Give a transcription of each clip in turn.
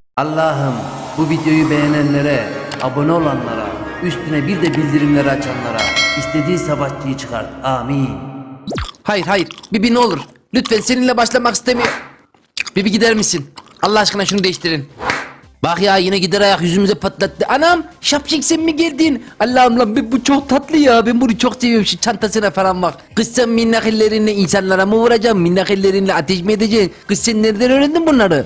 Allah'ım bu videoyu beğenenlere, abone olanlara, üstüne bir de bildirimleri açanlara istediği savaşçıyı çıkart. Amin. Hayır. Bibi ne olur. Lütfen seninle başlamak istemiyorum. Bibi gider misin? Allah aşkına şunu değiştirin. Bak ya yine gider ayak yüzümüze patlattı. Anam şapşik sen mi geldin? Allah'ım lan bu çok tatlı ya. Ben bunu çok seviyorum şu çantasına falan bak. Kız sen minnak ellerinle insanlara mı vuracaksın? Minnak ellerinle ateş mi edeceksin? Kız sen nereden öğrendin bunları?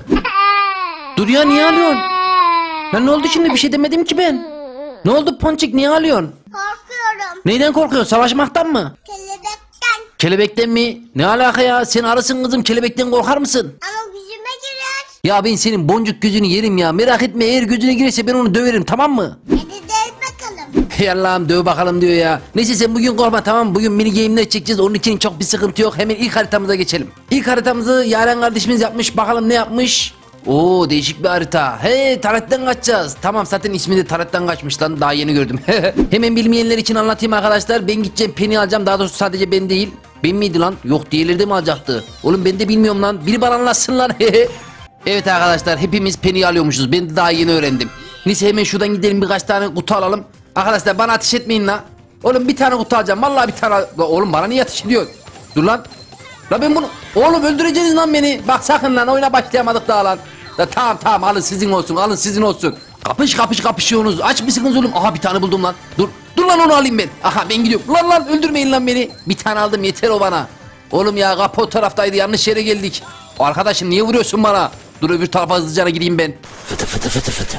Dur ya niye ağlıyorsun? Lan ne oldu şimdi bir şey demedim ki ben. Ne oldu Ponçik niye ağlıyorsun? Korkuyorum. Neyden korkuyorsun savaşmaktan mı? Kelebekten. Kelebekten mi? Ne alaka ya sen arısın kızım kelebekten korkar mısın? Ama yüzüme girer. Ya ben senin boncuk gözünü yerim ya merak etme eğer gözüne girerse ben onu döverim tamam mı? Hadi del bakalım. Hey Allah'ım döv bakalım diyor ya. Neyse sen bugün korkma tamam mı? Bugün mini game'ler çekeceğiz onun için çok bir sıkıntı yok. Hemen ilk haritamıza geçelim. İlk haritamızı Yaren kardeşimiz yapmış bakalım ne yapmış? Oo değişik bir harita. He taretten kaçacağız. Tamam zaten ismi de taretten kaçmış lan daha yeni gördüm. Hemen bilmeyenler için anlatayım arkadaşlar. Ben gideceğim Penny alacağım daha doğrusu sadece ben değil. Ben miydi lan? Yok diğerleri de mi alacaktı? Oğlum ben de bilmiyorum lan. Biri bana anlatsın lan. Evet arkadaşlar hepimiz Penny alıyormuşuz. Ben de daha yeni öğrendim. Neyse hemen şuradan gidelim birkaç tane kutu alalım. Arkadaşlar bana ateş etmeyin lan. Oğlum bir tane kutu alacağım. Vallahi bir tane. Oğlum bana niye ateş ediyorsun? Dur lan. La ben bunu. Oğlum öldüreceksiniz lan beni. Bak sakın lan oyuna başlayamadık daha lan. La, tamam alın sizin olsun alın sizin olsun. Kapışıyorsunuz. Aç mısınız oğlum? Aha bir tane buldum lan. Dur lan onu alayım ben. Aha ben gidiyorum. Lan öldürmeyin lan beni. Bir tane aldım yeter o bana. Oğlum ya kapı o taraftaydı yanlış yere geldik. Arkadaşım niye vuruyorsun bana? Dur öbür tarafa hızlıca gideyim ben. Fıtı.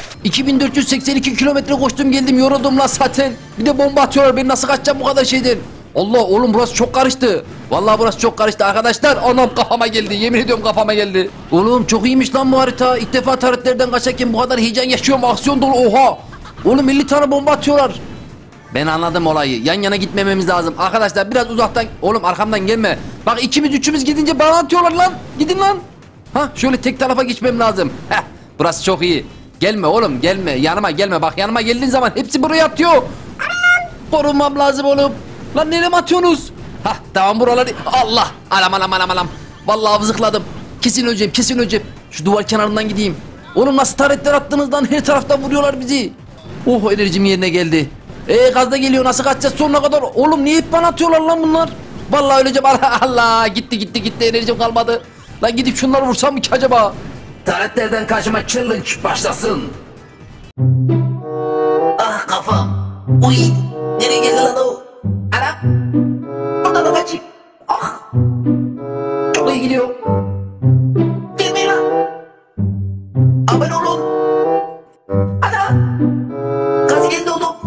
2482 kilometre koştum geldim yoruldum lan zaten. Bir de bomba atıyorlar ben nasıl kaçacağım bu kadar şeyden? Allah oğlum burası çok karıştı. Vallahi burası çok karıştı arkadaşlar. Anam kafama geldi. Yemin ediyorum kafama geldi. Oğlum çok iyiymiş lan bu harita. İlk defa taretlerden kaçarken bu kadar heyecan yaşıyorum. Aksiyon dolu oha. Oğlum 50 tane bomba atıyorlar. Ben anladım olayı. Yan yana gitmememiz lazım. Arkadaşlar biraz uzaktan. Oğlum arkamdan gelme. Bak üçümüz gidince bana atıyorlar lan. Gidin lan. Ha şöyle tek tarafa geçmem lazım. Heh burası çok iyi. Gelme oğlum gelme. Yanıma gelme. Bak yanıma geldiğin zaman hepsi buraya atıyor. Korunmam lazım oğlum. Lan nereye mi atıyorsunuz? Hah tamam buraları. Allah. Alam. Vallahi vızıkladım. Kesin öleceğim. Şu duvar kenarından gideyim. Oğlum nasıl taretler attınız lan? Her taraftan vuruyorlar bizi. Oh enerjim yerine geldi. Gazda geliyor nasıl kaçacağız sonuna kadar? Oğlum niye hep bana atıyorlar lan bunlar? Vallahi öleceğim. Allah gitti enerjim kalmadı. Lan gidip şunları vursam mı ki acaba? Taretlerden kaçma challenge başlasın. Ah kafam. Uy. Nereye geldi lan o? Ana. Oradan da kaçayım. Ah. Çok iyi gidiyor. Gelmeyin lan. Abone olun. Ana. Gaz geldi oğlum.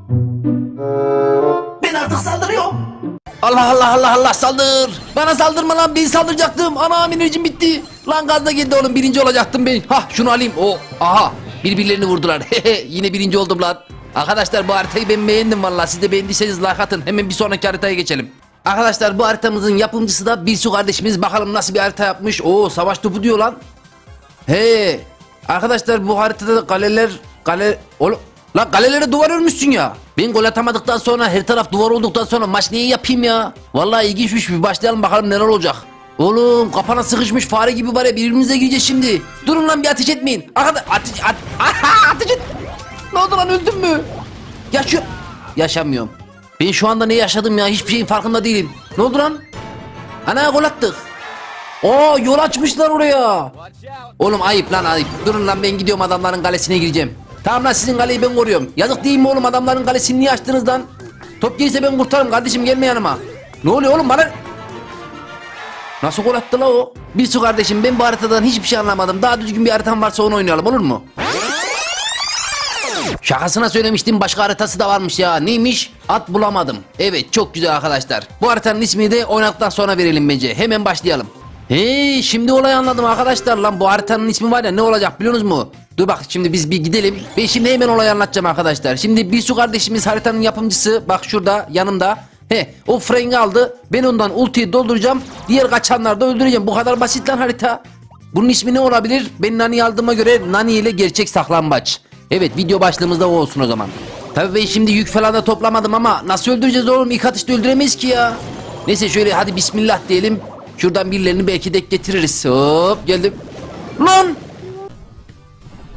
Ben artık saldırıyorum. Allah saldır. Bana saldırma lan ben saldıracaktım. Ana enerjim bitti. Lan gazda geldi oğlum birinci olacaktım ben. Hah şunu alayım. O aha birbirlerini vurdular. Yine birinci oldum lan. Arkadaşlar bu haritayı ben beğendim vallahi. Siz de beğendiyseniz like atın. Hemen bir sonraki haritaya geçelim. Arkadaşlar bu haritamızın yapımcısı da Birsu kardeşimiz. Bakalım nasıl bir harita yapmış. Oo savaş topu diyor lan. He. Arkadaşlar bu haritada da kale oğlum lan kalelere duvar örmüşsün ya. Ben gol atamadıktan sonra her taraf duvar olduktan sonra maç niye yapayım ya? Vallahi ilginçmiş bir başlayalım bakalım neler olacak. Oğlum kafana sıkışmış fare gibi var ya birbirimize gireceğiz şimdi. Durun lan bir ateş etmeyin. Ateş et. Ne oldu lan öldün mü? Yaşamıyorum. Ben şu anda ne yaşadım ya hiçbir şeyin farkında değilim. Ne oldu lan? Ana gol attık. Oo yol açmışlar oraya. Oğlum ayıp lan ayıp. Durun lan ben gidiyorum adamların kalesine gireceğim. Tamam lan sizin kaleyi ben koruyorum. Yazık değil mi oğlum adamların kalesini niye açtınız lan? Top gelirse ben kurtarırım kardeşim gelme yanıma. Ne oluyor oğlum bana? Nasıl gol attı la o? Birsu kardeşim ben bu haritadan hiçbir şey anlamadım. Daha düzgün bir haritam varsa onu oynayalım olur mu? Şakasına söylemiştim başka haritası da varmış ya. Neymiş? At bulamadım. Evet çok güzel arkadaşlar. Bu haritanın ismini de oynadıktan sonra verelim bence. Hemen başlayalım. Hey şimdi olayı anladım arkadaşlar lan bu haritanın ismi var ya ne olacak biliyorsunuz mu? Dur bak şimdi biz bir gidelim. Ben şimdi hemen olayı anlatacağım arkadaşlar. Şimdi Birsu kardeşimiz haritanın yapımcısı bak şurada yanımda. O frengi aldı. Ben ondan ultiyi dolduracağım. Diğer kaçanları da öldüreceğim. Bu kadar basit lan harita. Bunun ismi ne olabilir? Ben Nani'yi aldığıma göre Nani ile gerçek saklambaç. Evet video başlığımızda o olsun o zaman. Tabii ben şimdi yük falan da toplamadım ama nasıl öldüreceğiz oğlum? İlk atışta öldüremeyiz ki ya. Neyse şöyle hadi bismillah diyelim. Şuradan birilerini belki denk getiririz. Hop geldim. Lan!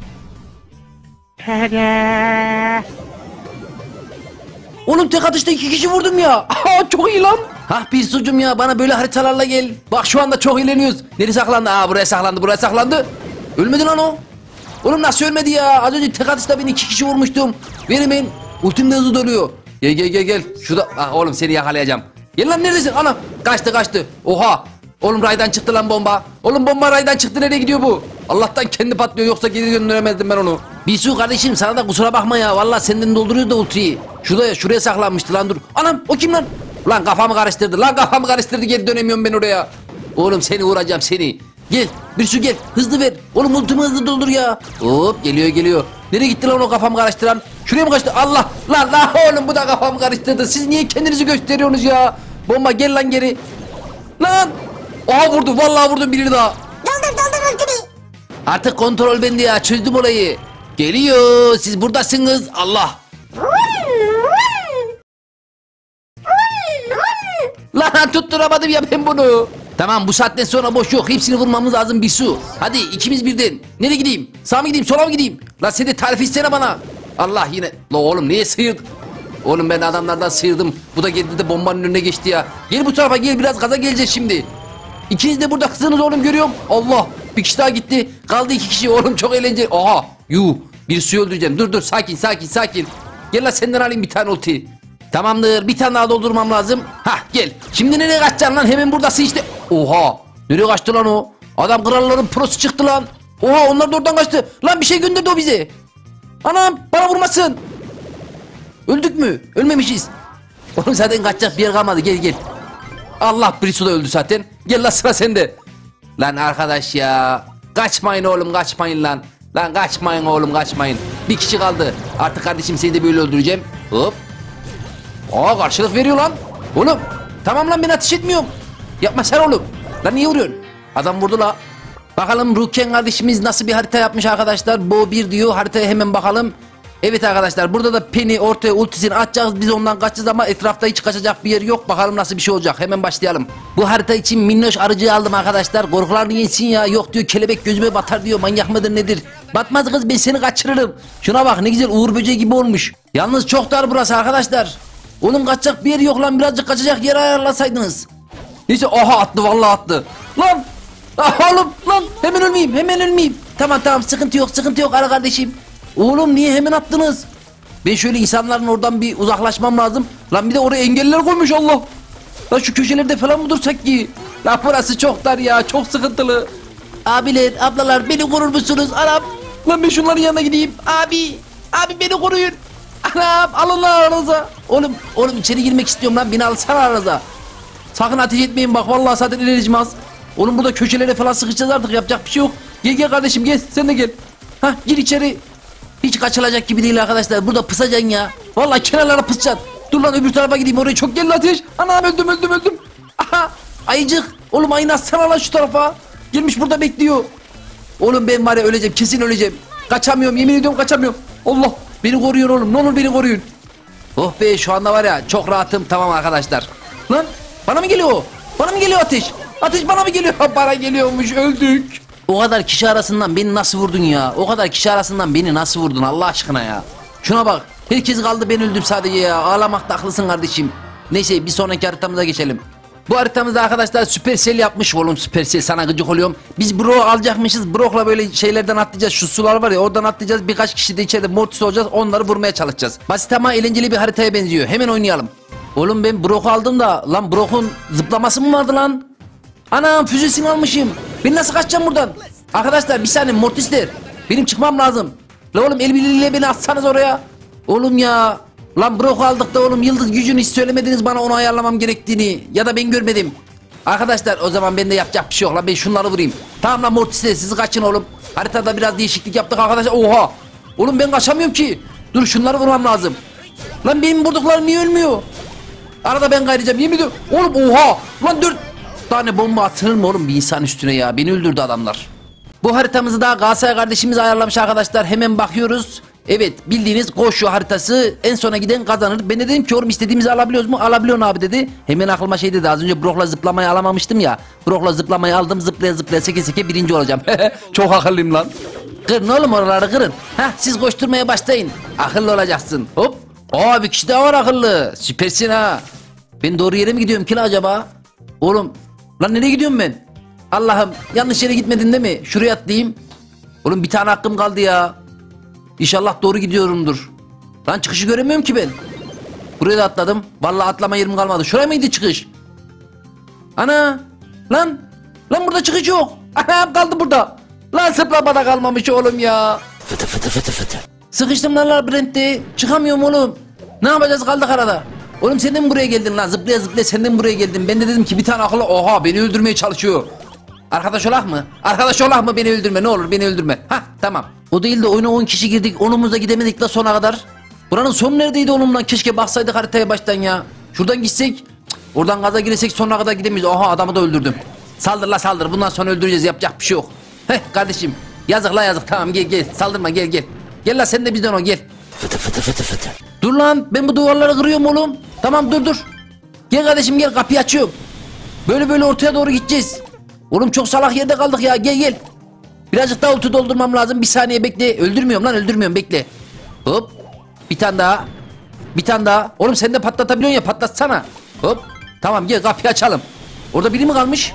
Oğlum tek atışta 2 kişi vurdum ya. Aa, çok iyi lan. Hah bir sucum ya, bana böyle haritalarla gel. Bak şu anda çok eğleniyoruz. Nereye saklandı? Aa, buraya saklandı, buraya saklandı. Ölmedi lan o. Oğlum nasıl ölmedi ya? Az önce tek atışta ben 2 kişi vurmuştum. Benim en ultimde hızlı doluyor. Gel gel gel gel. Şurada. Ah, oğlum seni yakalayacağım. Gel lan, neredesin? Anam kaçtı kaçtı. Oha. Oğlum raydan çıktı lan bomba. Oğlum bomba raydan çıktı, nereye gidiyor bu? Allah'tan kendi patlıyor, yoksa geri döndüremezdim ben onu. Bisu kardeşim, sana da kusura bakma ya. Vallahi senden dolduruyoruz da ultriyi. Şuraya saklanmıştı lan, dur. Anam o kim lan? Lan kafamı karıştırdı. Lan kafamı karıştırdı, geri dönemiyorum ben oraya. Oğlum seni vuracağım seni. Gel Bisu gel, hızlı ver. Oğlum ultimi hızlı doldur ya. Hop geliyor. Nereye gitti lan o kafamı karıştıran? Şuraya mı kaçtı? Allah lan oğlum, bu da kafamı karıştırdı. Siz niye kendinizi gösteriyorsunuz ya? Bomba gel lan geri. Lan. Aha vurdu, vallahi vurdum birini daha. Doldur ultimi. Artık kontrol bende ya, çözdüm olayı. Geliyor, siz buradasınız. Allah. Lan tutturamadım ya ben bunu. Tamam, bu saatten sonra boş yok. Hepsini vurmamız lazım Bisu. Hadi ikimiz birden. Nereye gideyim? Sağa mı gideyim, sola mı gideyim? Lan sen de tarif istene bana. Allah yine. La oğlum niye sıyırdın? Oğlum ben adamlardan sıyırdım. Bu da geldi de bombanın önüne geçti ya. Gel bu tarafa gel, biraz gaza geleceğiz şimdi. İkiniz de burada kızsınız oğlum, görüyorum. Allah, bir kişi daha gitti. Kaldı 2 kişi oğlum, çok eğlenceli. Aha yuh, bir suyu öldüreceğim. Dur sakin. Gel lan, senden alayım bir tane ulti. Tamamdır, bir tane daha doldurmam lazım. Hah gel. Şimdi nereye kaçacaksın lan? Hemen buradasın işte. Oha, nereye kaçtı lan o? Adam kralların prosu çıktı lan. Oha, onlar da oradan kaçtı. Lan bir şey gönderdi o bize. Anam bana vurmasın. Öldük mü? Ölmemişiz. Oğlum zaten kaçacak bir yer kalmadı, gel. Allah, Brisu da öldü zaten. Gel lan, sıra sende. Lan arkadaş ya. Kaçmayın oğlum, kaçmayın lan. Lan kaçmayın oğlum, kaçmayın. Bir kişi kaldı. Artık kardeşim seni de böyle öldüreceğim. Hop. Aa, karşılık veriyor lan. Oğlum tamam lan, ben ateş etmiyorum. Yapma sen oğlum. Lan niye vuruyorsun? Adam vurdu la. Bakalım Ruken kardeşimiz nasıl bir harita yapmış arkadaşlar. Bu bir diyor, haritaya hemen bakalım. Evet arkadaşlar, burada da Penny ortaya ultisini atacağız. Biz ondan kaçacağız ama etrafta hiç kaçacak bir yer yok. Bakalım nasıl bir şey olacak. Hemen başlayalım. Bu harita için minnoş arıcıyı aldım arkadaşlar. Korkularını yensin ya. Yok diyor, kelebek gözüme batar diyor. Manyak mıdır nedir? Batmaz kız, ben seni kaçırırım. Şuna bak, ne güzel uğur böceği gibi olmuş. Yalnız çok dar burası arkadaşlar. Oğlum kaçacak bir yer yok lan, birazcık kaçacak yer ayarlasaydınız. Neyse, aha attı, vallahi attı. Lan oğlum lan, hemen ölmeyeyim. Tamam sıkıntı yok ara kardeşim. Oğlum niye hemen attınız? Ben şöyle insanların oradan bir uzaklaşmam lazım. Lan bir de oraya engeller koymuş, Allah. Lan şu köşelerde falan mı dursak ki? Lan burası çok dar ya, çok sıkıntılı. Abiler ablalar, beni korur musunuz? Anam. Lan ben şunların yanına gideyim. Abi beni koruyun. Anam, alın lan aranıza. Oğlum içeri girmek istiyorum lan, beni alsana aranıza. Sakın ateş etmeyin bak, vallahi zaten enerjim az. Oğlum burada köşelere falan sıkışacağız artık, yapacak bir şey yok. Gel kardeşim, gel sen de gel. Hah, gir içeri. Hiç kaçılacak gibi değil arkadaşlar, burada pısacaksın ya. Vallahi kenarlara pısacaksın. Dur lan, öbür tarafa gideyim, oraya çok geldi ateş. Anam, öldüm. Aha, ayıcık. Oğlum ayını atsana lan şu tarafa. Gelmiş burada bekliyor. Oğlum ben var ya, öleceğim, kesin öleceğim. Kaçamıyorum, yemin ediyorum kaçamıyorum. Allah, beni koruyun oğlum, ne olur beni koruyun. Oh be, şu anda var ya çok rahatım. Tamam arkadaşlar. Lan bana mı geliyor? Bana mı geliyor ateş? Ateş bana mı geliyor? Bana geliyormuş, öldük. O kadar kişi arasından beni nasıl vurdun ya? Allah aşkına ya. Şuna bak, herkes kaldı, ben öldüm sadece ya. Ağlamakta haklısın kardeşim. Neyse, bir sonraki haritamıza geçelim. Bu haritamızda arkadaşlar Supercell yapmış. Oğlum Supercell, sana gıcık oluyorum. Biz Brock alacakmışız. Brock'la böyle şeylerden atlayacağız. Şu sular var ya, oradan atlayacağız. Birkaç kişi de içeride Mortis olacağız. Onları vurmaya çalışacağız. Basit ama eğlenceli bir haritaya benziyor. Hemen oynayalım. Oğlum ben Brock'u aldım da lan, Brock'un zıplaması mı vardı lan? Anam, füzesini almışım. Ben nasıl kaçacağım buradan? Arkadaşlar bir saniye, Mortisler. Benim çıkmam lazım. La oğlum, el birliğiyle beni atsanız oraya. Oğlum ya. Lan Brock'u aldık da oğlum, yıldız gücünü hiç söylemediniz bana, onu ayarlamam gerektiğini. Ya da ben görmedim. Arkadaşlar o zaman bende yapacak bir şey yok lan, ben şunları vurayım. Tamam lan Mortisler, siz kaçın oğlum. Haritada biraz değişiklik yaptık arkadaşlar. Oha. Oğlum ben kaçamıyorum ki. Dur, şunları vurmam lazım. Lan benim vurduklarım niye ölmüyor? Arada ben kayrayacağım, yemin ediyorum. Oğlum oha. Lan 4 tane bomba atılır mı oğlum bir insan üstüne ya? Beni öldürdü adamlar. Bu haritamızı da Galatasaray kardeşimiz ayarlamış arkadaşlar. Hemen bakıyoruz. Evet, bildiğiniz koşu haritası, en sona giden kazanır. Ben de dedim ki oğlum, istediğimizi alabiliyoruz mu? Alabiliyorsun abi dedi. Hemen aklıma şey dedi, az önce Brock'la zıplamayı alamamıştım ya. Brock'la zıplamayı aldım, zıplaya seke birinci olacağım. Çok akıllıyım lan. Kırın oğlum oraları kırın. Hah siz koşturmaya başlayın. Akıllı olacaksın. Hop. Aa bir kişi daha var akıllı. Süpersin ha. Ben doğru yere mi gidiyorum ki la acaba? Oğlum lan nereye gidiyorum ben? Allah'ım yanlış yere gitmedin değil mi? Şuraya atlayayım. Oğlum bir tane hakkım kaldı ya. İnşallah doğru gidiyorumdur. Lan çıkışı göremiyorum ki ben. Buraya da atladım. Vallahi atlama yerim kalmadı. Şuraya mıydı çıkış? Ana. Lan. Lan burada çıkış yok. Anam kaldı burada. Lan zıplamada kalmamış oğlum ya. Fıtı fıtı fıtı fıtı. Sıkıştım lan labirentte. Çıkamıyorum oğlum. Ne yapacağız kaldık arada. Oğlum sen de mi buraya geldin lan? Zıplaya zıplaya sen de mi buraya geldin? Ben de dedim ki bir tane akıllı. Oha beni öldürmeye çalışıyor. Arkadaş olak mı? Arkadaş olak mı? Beni öldürme ne olur beni öldürme. Hah tamam. O değil de oyuna 10 kişi girdik. Onumuzda gidemedik la sona kadar. Buranın sonu neredeydi oğlum lan? Keşke baksaydık haritaya baştan ya. Şuradan gitsek. Cık, oradan gaza girsek sonuna kadar gidemeyiz. Oha adamı da öldürdüm. Saldır la saldır. Bundan sonra öldüreceğiz. Yapacak bir şey yok. Heh kardeşim. Yazık la yazık. Tamam gel gel. Saldırma gel gel. Gel la sen de bizden ol gel. Fıtı fıtı fıtı fıtı. Dur lan ben bu duvarları kırıyorum oğlum. Tamam dur. Gel kardeşim gel kapıyı açıyorum. Böyle ortaya doğru gideceğiz. Oğlum çok salak yerde kaldık ya gel. Birazcık daha ultu doldurmam lazım. Bir saniye bekle. Öldürmüyorum lan öldürmüyorum bekle. Hop. Bir tane daha. Bir tane daha. Oğlum sen de patlatabiliyorsun ya patlatsana. Hop. Tamam gel kapıyı açalım. Orada biri mi kalmış?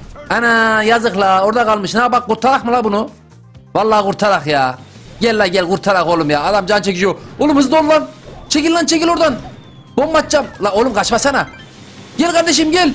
Ana yazık la orada kalmış. Ne bak kurtarak mı la bunu? Vallahi kurtarak ya. Gel la gel kurtarak oğlum ya. Adam can çekiyor. Oğlum hızlı ol lan. Çekil lan çekil oradan. Bomba atacağım. La oğlum kaçmasana. Gel kardeşim gel.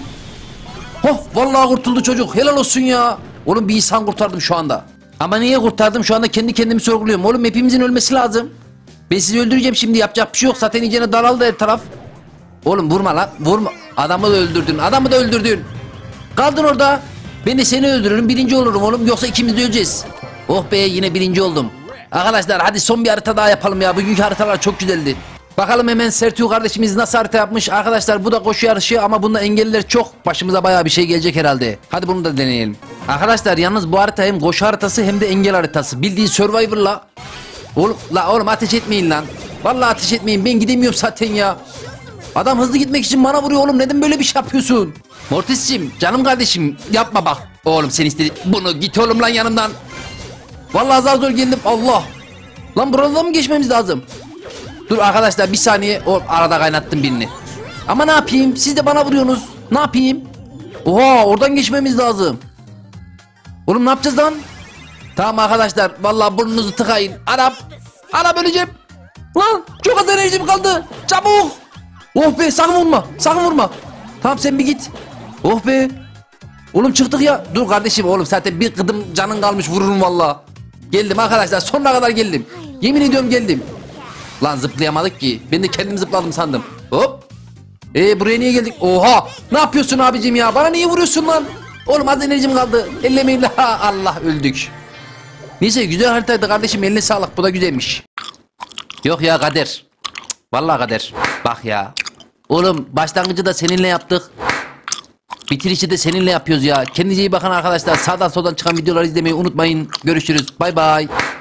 Oh vallahi kurtuldu çocuk. Helal olsun ya. Oğlum bir insan kurtardım şu anda. Ama niye kurtardım? Şu anda kendi kendimi sorguluyorum. Oğlum hepimizin ölmesi lazım. Ben sizi öldüreceğim şimdi yapacak bir şey yok. Zaten iyicene daraldı her taraf. Oğlum vurma lan vurma. Adamı da öldürdün. Adamı da öldürdün. Kaldın orada. Ben de seni öldürürüm. Birinci olurum oğlum. Yoksa ikimiz de öleceğiz. Oh be yine birinci oldum. Arkadaşlar hadi son bir harita daha yapalım ya. Bugünkü haritalar çok güzeldi. Bakalım hemen Sertu kardeşimiz nasıl harita yapmış. Arkadaşlar bu da koşu yarışı ama bunda engelliler çok. Başımıza bayağı bir şey gelecek herhalde. Hadi bunu da deneyelim. Arkadaşlar yalnız bu harita hem koşu haritası hem de engel haritası. Bildiğin Survivor'la. Oğlum ateş etmeyin lan. Vallahi ateş etmeyin. Ben gidemiyorum zaten ya. Adam hızlı gitmek için bana vuruyor oğlum. Neden böyle bir şey yapıyorsun? Mortis'cim canım kardeşim yapma bak. Oğlum sen istedin. Bunu git oğlum lan yanımdan. Vallahi zor geldim. Allah. Lan burada mı geçmemiz lazım? Dur arkadaşlar bir saniye. Arada kaynattım birini. Ama ne yapayım? Siz de bana vuruyorsunuz. Ne yapayım? Oha oradan geçmemiz lazım. Oğlum ne yapacağız lan? Tamam arkadaşlar. Vallahi burnunuzu tıkayın. Anam öleceğim. Lan çok az enerjim kaldı. Çabuk. Oh be sakın vurma. Sakın vurma. Tamam sen bir git. Oh be. Oğlum çıktık ya. Dur kardeşim oğlum zaten bir kıdım canın kalmış vururum vallahi. Geldim arkadaşlar sonuna kadar geldim. Yemin ediyorum geldim. Lan zıplayamadık ki. Ben de kendim zıpladım sandım. Hop. Buraya niye geldik? Oha. Ne yapıyorsun abicim ya? Bana niye vuruyorsun lan? Oğlum az enerjim kaldı. Ellemeyin la. Allah öldük. Neyse güzel haritaydı kardeşim. Eline sağlık. Bu da güzelmiş. Yok ya kader. Vallahi kader. Bak ya. Oğlum başlangıcı da seninle yaptık. Bitirişi de seninle yapıyoruz ya. Kendinize iyi bakın arkadaşlar. Sağdan soldan çıkan videoları izlemeyi unutmayın. Görüşürüz. Bay bay.